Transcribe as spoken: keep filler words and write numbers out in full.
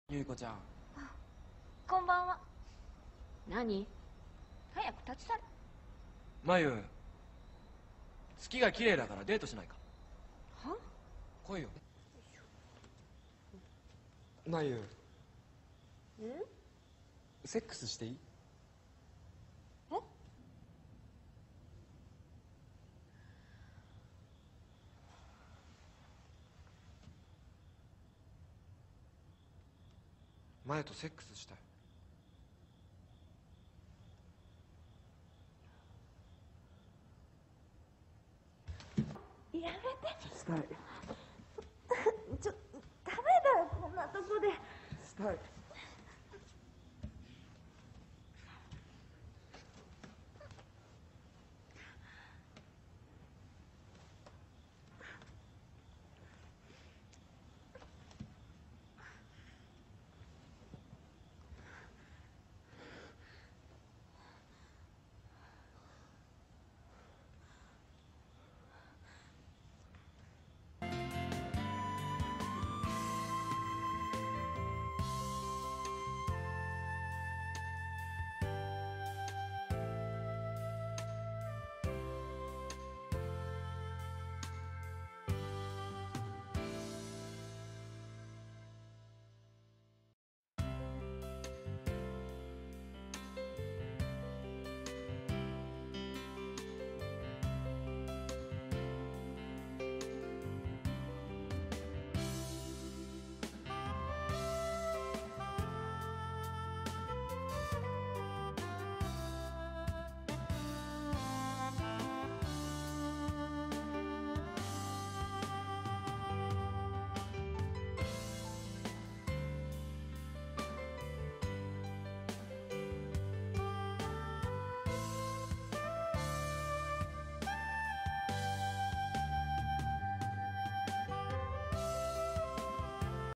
ゆいこちゃん。 こんばんは。何？早く立ち去れ。 まゆ、月が綺麗だからデートしないか。 は？ 来いよ。まゆ、 ん？ セックスしていい？ え？ まゆとセックスしたい。 やめて。 したい。 ちょ、ダメだよ、こんなとこで。 したい。